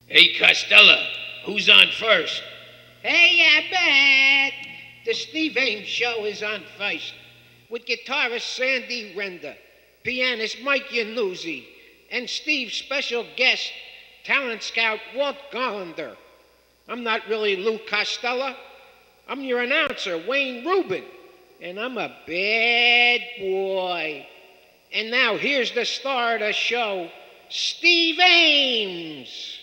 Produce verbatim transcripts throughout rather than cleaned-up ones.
Hey, Costello, who's on first? Hey, Abbott! The Steve Ames Show is on first, with guitarist Sandy Render, pianist Mike Yanuzzi, and Steve's special guest, talent scout Walt Garlander. I'm not really Lou Costello. I'm your announcer, Wayne Rubin, and I'm a bad boy. And now here's the star of the show, Steve Ames.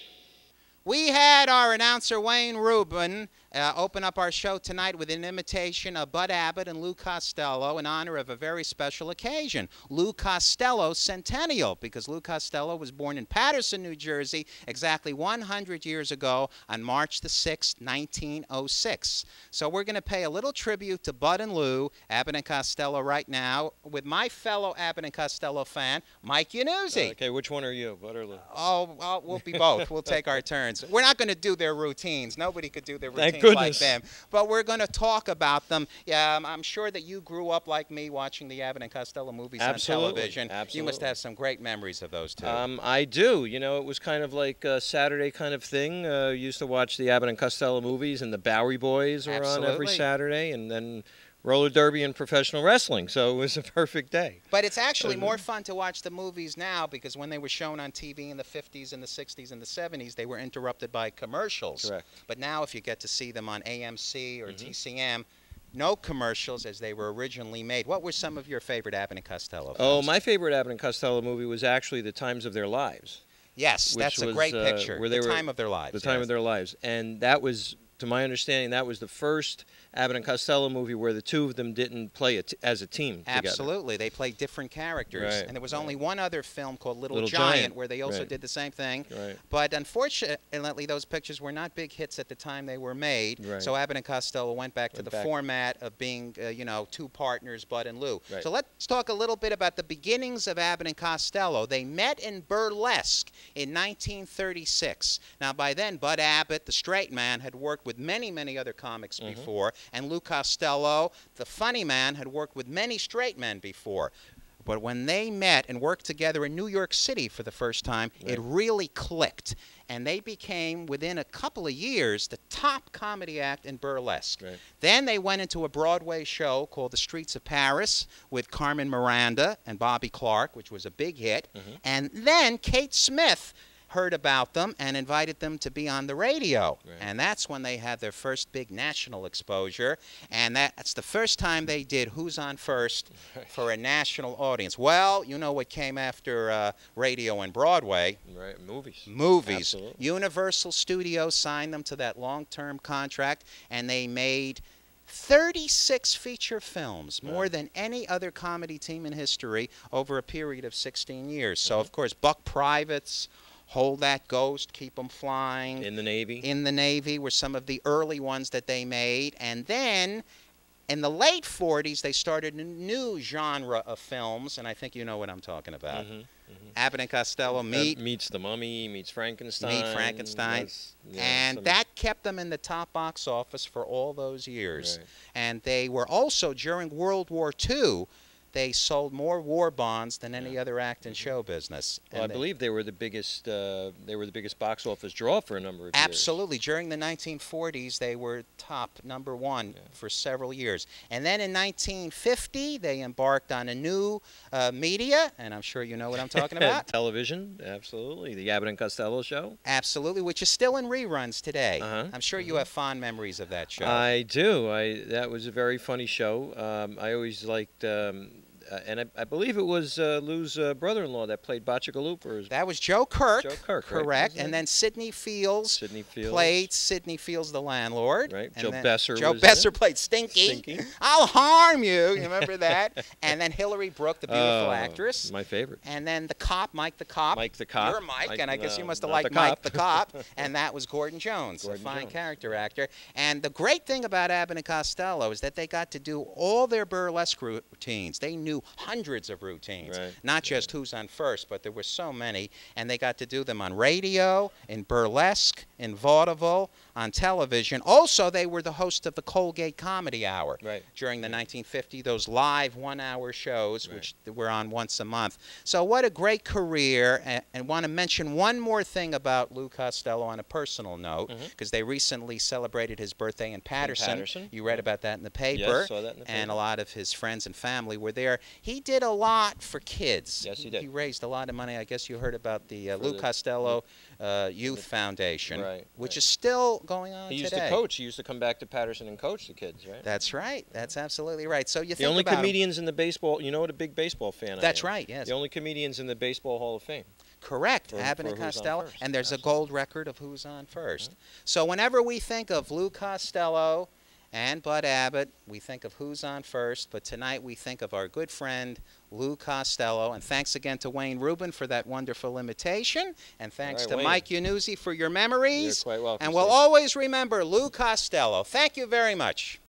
We had our announcer, Wayne Rubin, uh, open up our show tonight with an imitation of Bud Abbott and Lou Costello in honor of a very special occasion, Lou Costello's centennial, because Lou Costello was born in Paterson, New Jersey, exactly one hundred years ago on March the sixth, nineteen oh six. So we're going to pay a little tribute to Bud and Lou, Abbott and Costello, right now with my fellow Abbott and Costello fan, Mike Yanuzzi. Uh, okay, which one are you, Bud or Lou? Oh, well, we'll be both. We'll take our turns. We're not going to do their routines. Nobody could do their routines Thank like goodness. them. But we're going to talk about them. Yeah, um, I'm sure that you grew up like me watching the Abbott and Costello movies Absolutely. on television. Absolutely. You must have some great memories of those two. Um, I do. You know, it was kind of like a Saturday kind of thing. Uh, used to watch the Abbott and Costello movies, and the Bowery Boys were on every Absolutely. Saturday, and then roller derby and professional wrestling. So it was a perfect day. But it's actually more fun to watch the movies now because when they were shown on T V in the fifties and the sixties and the seventies, they were interrupted by commercials. Correct. But now if you get to see them on A M C or Mhm. T C M, no commercials as they were originally made. What were some of your favorite Abbott and Costello films? Oh, my favorite Abbott and Costello movie was actually The Times of Their Lives. Yes, which that's a was, great uh, picture. where The they were- time of their lives. The Time yes. of Their Lives. And that was, to my understanding, that was the first Abbott and Costello movie where the two of them didn't play it as a team together. Absolutely. They played different characters. Right, And there was right. only one other film called Little, Little Giant, Giant, where they also right. did the same thing. Right. But unfortunately, those pictures were not big hits at the time they were made. Right. So Abbott and Costello went back to Went the back. format of being, uh, you know, two partners, Bud and Lou. Right. So let's talk a little bit about the beginnings of Abbott and Costello. They met in burlesque in nineteen thirty-six. Now, by then, Bud Abbott, the straight man, had worked with many, many other comics Mhm. before, and Lou Costello, the funny man, had worked with many straight men before. But when they met and worked together in New York City for the first time, it Right. really clicked. And they became, within a couple of years, the top comedy act in burlesque. Right. Then they went into a Broadway show called The Streets of Paris with Carmen Miranda and Bobby Clark, which was a big hit. Mhm. And then Kate Smith heard about them and invited them to be on the radio. Right. And that's when they had their first big national exposure. And that's the first time they did Who's on First Right. for a national audience. Well, you know what came after uh, radio and Broadway? Right. Movies. Movies. Absolutely. Universal Studios signed them to that long-term contract, and they made thirty-six feature films, more Wow. than any other comedy team in history, over a period of sixteen years. So, Mhm. of course, Buck Privates, Hold That Ghost, Keep 'em Flying, In the Navy. In the Navy were some of the early ones that they made. And then in the late forties, they started a new genre of films, and I think you know what I'm talking about. Mhm, mhm. Abbott and Costello That meet, meets The Mummy, meets Frankenstein. Meet Frankenstein. That's, yeah, and some- that kept them in the top box office for all those years. Right. And they were also, during World War Two, they sold more war bonds than any Yeah. other act in show business. Well, I And they- believe they were the biggest. Uh, they were the biggest box office draw for a number of years. Absolutely. During the nineteen forties, they were top number one Yeah. for several years. And then in nineteen fifty, they embarked on a new uh, media, and I'm sure you know what I'm talking about. Television, absolutely. The Abbott and Costello show. Absolutely, which is still in reruns today. Uh-huh. I'm sure you have fond memories of that show. I do. I that was a very funny show. Um, I always liked, um, uh, and I, I believe it was uh, Lou's uh, brother-in-law that played Botchagalupa. Or his That was Joe Kirk. Joe Kirk, right? correct. Wasn't And it? then Sidney Fields Sidney Fields. played Sidney Fields, the landlord. Right. And Joe then Besser Joe was Besser in it. played Stinky. Stinky. I'll harm you. You remember that? And then Hillary Brooke, the beautiful Oh, actress. My favorite. And then the cop, Mike the cop. Mike the cop. You're Mike, Mike- and I guess no, you must have not liked the Mike cop. the cop. And that was Gordon Jones, Gordon a fine Jones. character actor. And the great thing about Abbott and Costello is that they got to do all their burlesque routines. They knew hundreds of routines, Right. not just Who's on First, but there were so many. And they got to do them on radio, in burlesque, in vaudeville, on television. Also, they were the host of the Colgate Comedy Hour Right. during the nineteen fifties, those live one-hour shows, Right. which were on once a month. So what a great career, and, and want to mention one more thing about Lou Costello on a personal note, because Mhm. they recently celebrated his birthday in Patterson. Patterson, You read yeah. about that in the paper. Yes, saw that in the And paper. a lot of his friends and family were there. He did a lot for kids. Yes, he did. He raised a lot of money. I guess you heard about the uh, For Lou the- Costello uh, Youth Foundation, Right, which right. is still going on He used today. to coach. He used to come back to Patterson and coach the kids, right? That's right. That's absolutely right. So you The think only about him. comedians in the baseball, you know what a big baseball fan I am. That's right, yes. The only comedians in the Baseball Hall of Fame. Correct, for- Abbott for and who's on Costello, first. and there's Absolutely. a gold record of who's on first. So whenever we think of Lou Costello and Bud Abbott, we think of who's on first, but tonight we think of our good friend Lou Costello. And thanks again to Wayne Rubin for that wonderful imitation, and thanks right, to Wayne. Mike Unnuzzi for your memories. You're quite welcome, And we'll Steve. always remember Lou Costello. Thank you very much.